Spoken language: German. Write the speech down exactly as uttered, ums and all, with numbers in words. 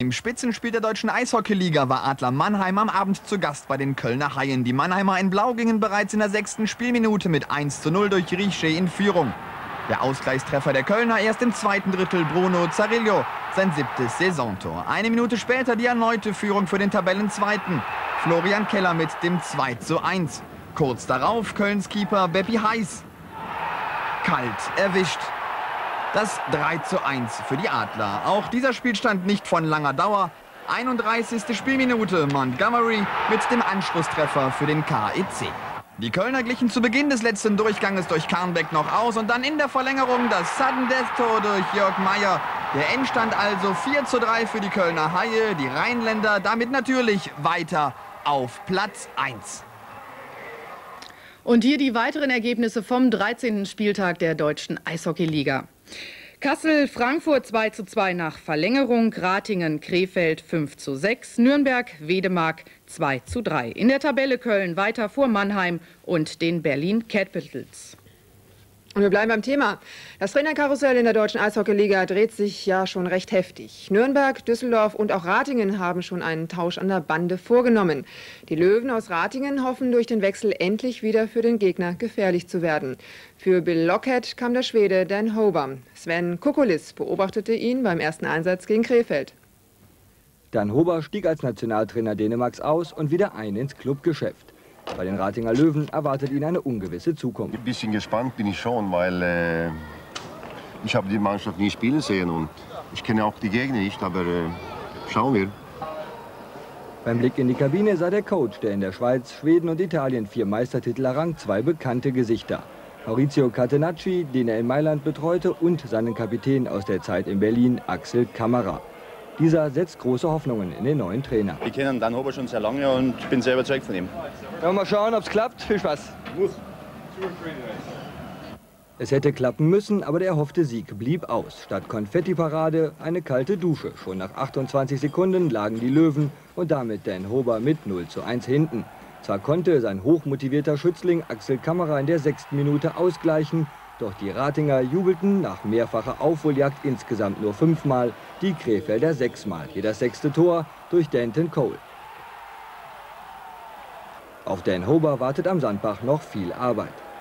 Im Spitzenspiel der deutschen Eishockeyliga war Adler Mannheim am Abend zu Gast bei den Kölner Haien. Die Mannheimer in Blau gingen bereits in der sechsten Spielminute mit eins zu null durch Richer in Führung. Der Ausgleichstreffer der Kölner erst im zweiten Drittel Bruno Zarillo, sein siebtes Saisontor. Eine Minute später die erneute Führung für den Tabellenzweiten. Florian Keller mit dem zwei zu eins. Kurz darauf Kölns Keeper Beppi Heiß. Kalt erwischt. Das drei zu eins für die Adler. Auch dieser Spielstand nicht von langer Dauer. einunddreißigste Spielminute Montgomery mit dem Anschlusstreffer für den K E C. Die Kölner glichen zu Beginn des letzten Durchganges durch Karnbeck noch aus und dann in der Verlängerung das Sudden Death Tor durch Jörg Meier. Der Endstand also vier zu drei für die Kölner Haie. Die Rheinländer damit natürlich weiter auf Platz eins. Und hier die weiteren Ergebnisse vom dreizehnten Spieltag der deutschen Eishockeyliga. Kassel-Frankfurt zwei zu zwei nach Verlängerung, Ratingen-Krefeld fünf zu sechs, Nürnberg-Wedemark zwei zu drei. In der Tabelle Köln weiter vor Mannheim und den Berlin Capitals. Und wir bleiben beim Thema. Das Trainerkarussell in der deutschen Eishockeyliga dreht sich ja schon recht heftig. Nürnberg, Düsseldorf und auch Ratingen haben schon einen Tausch an der Bande vorgenommen. Die Löwen aus Ratingen hoffen durch den Wechsel endlich wieder für den Gegner gefährlich zu werden. Für Bill Lockhead kam der Schwede Dan Hober. Sven Kukulis beobachtete ihn beim ersten Einsatz gegen Krefeld. Dan Hober stieg als Nationaltrainer Dänemarks aus und wieder ein ins Clubgeschäft. Bei den Ratinger Löwen erwartet ihn eine ungewisse Zukunft. Ein bisschen gespannt bin ich schon, weil äh, ich habe die Mannschaft nie spielen sehen und ich kenne auch die Gegner nicht, aber äh, schauen wir. Beim Blick in die Kabine sah der Coach, der in der Schweiz, Schweden und Italien vier Meistertitel errang, zwei bekannte Gesichter. Maurizio Catenacci, den er in Mailand betreute, und seinen Kapitän aus der Zeit in Berlin, Axel Kammerer. Dieser setzt große Hoffnungen in den neuen Trainer. Ich kenne Dan Hober schon sehr lange und bin sehr überzeugt von ihm. Ja, mal schauen, ob es klappt. Viel Spaß. Es hätte klappen müssen, aber der erhoffte Sieg blieb aus. Statt Konfettiparade eine kalte Dusche. Schon nach achtundzwanzig Sekunden lagen die Löwen und damit Dan Hober mit null zu eins hinten. Zwar konnte sein hochmotivierter Schützling Axel Kammerer in der sechsten Minute ausgleichen, doch die Ratinger jubelten nach mehrfacher Aufholjagd insgesamt nur fünfmal, die Krefelder sechsmal. Hier das sechste Tor durch Danton Cole. Auf Dan Hober wartet am Sandbach noch viel Arbeit.